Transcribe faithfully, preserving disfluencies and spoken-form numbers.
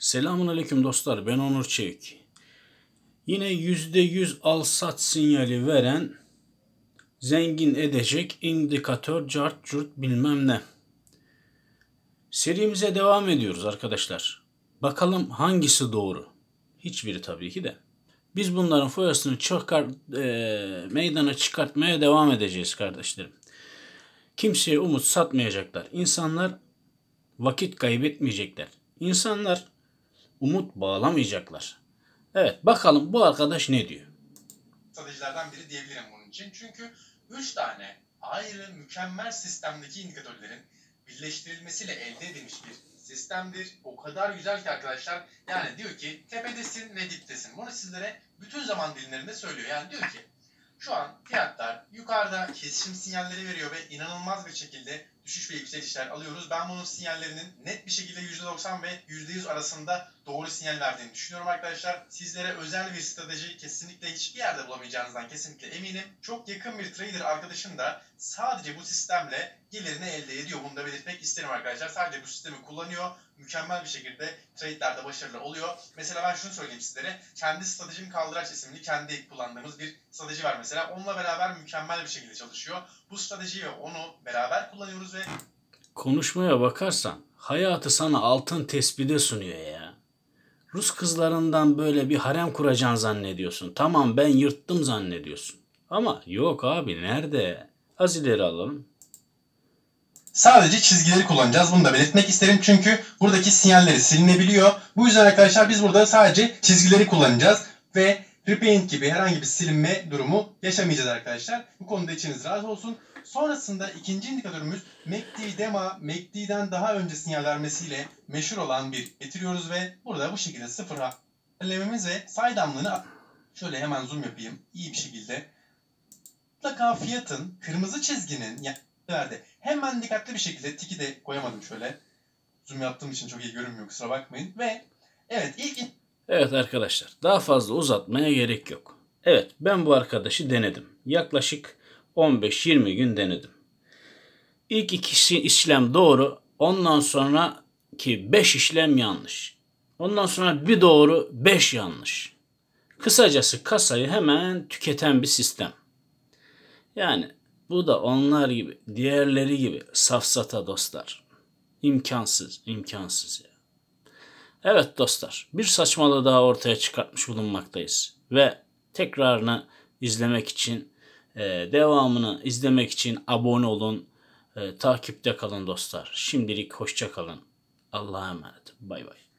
Selamünaleyküm dostlar, ben Onur Çevik. Yine yüzde yüz al sat sinyali veren, zengin edecek indikatör cart curt bilmem ne. Serimize devam ediyoruz arkadaşlar. Bakalım hangisi doğru? Hiçbiri tabii ki de. Biz bunların foyasını çıkar, e, meydana çıkartmaya devam edeceğiz kardeşlerim. Kimseye umut satmayacaklar. İnsanlar vakit kaybetmeyecekler. İnsanlar umut bağlamayacaklar. Evet, bakalım bu arkadaş ne diyor? Stratejilerden biri diyebilirim bunun için. Çünkü üç tane ayrı mükemmel sistemdeki indikatörlerin birleştirilmesiyle elde edilmiş bir sistemdir. O kadar güzel ki arkadaşlar. Yani diyor ki tepedesin ve diptesin. Bunu sizlere bütün zaman dilimlerinde söylüyor. Yani diyor ki şu an fiyatlar yukarıda kesişim sinyalleri veriyor ve inanılmaz bir şekilde düşüş ve yükselişler alıyoruz. Ben bunun sinyallerinin net bir şekilde yüzde doksan ve yüzde yüz arasında doğru sinyal verdiğini düşünüyorum arkadaşlar. Sizlere özel bir strateji kesinlikle hiçbir yerde bulamayacağınızdan kesinlikle eminim. Çok yakın bir trader arkadaşım da sadece bu sistemle gelirini elde ediyor. Bunu da belirtmek isterim arkadaşlar. Sadece bu sistemi kullanıyor. Mükemmel bir şekilde trade'lerde başarılı oluyor. Mesela ben şunu söyleyeyim sizlere. Kendi stratejim kaldıraç isimli kendi kullandığımız bir strateji var mesela. Onunla beraber mükemmel bir şekilde çalışıyor. Bu stratejiyi ve onu beraber kullanıyoruz ve Konuşmaya bakarsan hayatı sana altın tespide sunuyor ya. Rus kızlarından böyle bir harem kuracaksın zannediyorsun. Tamam, ben yırttım zannediyorsun. Ama yok abi, nerede? Az ileri alalım. sadece çizgileri kullanacağız. Bunu da belirtmek isterim. Çünkü buradaki sinyalleri silinebiliyor. Bu yüzden arkadaşlar biz burada sadece çizgileri kullanacağız. Ve repaint gibi herhangi bir silinme durumu yaşamayacağız arkadaşlar. Bu konuda içiniz rahat olsun. Sonrasında ikinci indikatörümüz M A C D Dema, M A C D'den daha önce sinyal vermesiyle meşhur olan bir getiriyoruz ve burada bu şekilde sıfıra ilerlememiz ve saydamlığını şöyle hemen zoom yapayım iyi bir şekilde. Mutlaka fiyatın kırmızı çizginin yani verdi. Hemen dikkatli bir şekilde tiki de koyamadım şöyle. Zoom yaptığım için çok iyi görünmüyor, kusura bakmayın. Ve evet ilk Evet arkadaşlar, daha fazla uzatmaya gerek yok. Evet, ben bu arkadaşı denedim. Yaklaşık on beş yirmi gün denedim. İlk ikisi işlem doğru. Ondan sonraki beş işlem yanlış. Ondan sonra bir doğru, beş yanlış. Kısacası kasayı hemen tüketen bir sistem. Yani bu da onlar gibi, diğerleri gibi safsata dostlar. İmkansız, imkansız ya. Evet dostlar, bir saçmalığı daha ortaya çıkartmış bulunmaktayız. Ve tekrarını izlemek için, e, devamını izlemek için abone olun, e, takipte kalın dostlar. Şimdilik hoşça kalın. Allah'a emanet. Bay bay.